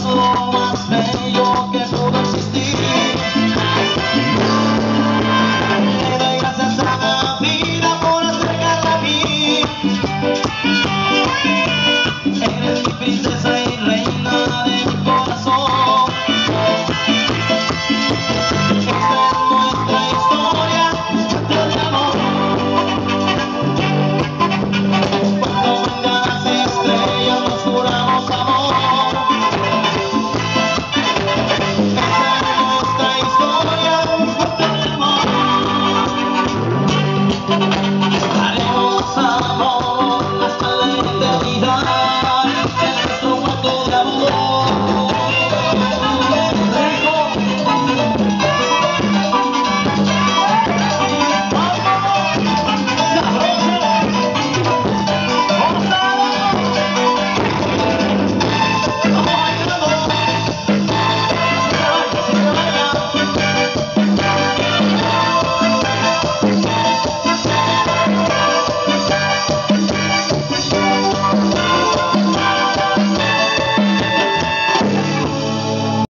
lo más bello que pudo existir. Le doy gracias a la vida por acercarla a mí. Eres mi princesa y reina de mi corazón. Esta es nuestra historia de amor. Cuando vengan las estrellas nos juramos amor. Esta es nuestra historia de amor. Haremos amor hasta la eternidad.